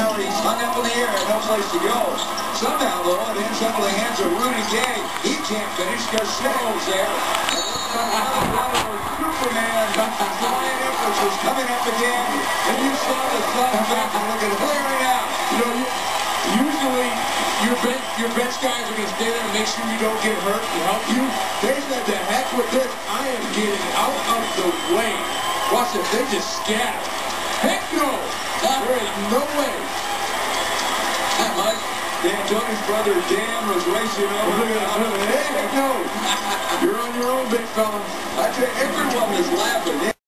Well, he's hung up in the air, no place to go. Somehow, though, it ends up in the hands of Rudy Gay. He can't finish because Shaq's there. Superman flying is coming up again. And you saw the sun back and look at it right now. You know, usually your bench guys are going to stay there and make sure you don't get hurt and help you. They said, the heck with this. I am getting out of the way. Watch it. They just scatter. Heck no. There is no way. That much. Dan Tony's brother Dan was racing over. Heck no. You're on your own, big fella. I tell you, everyone was laughing.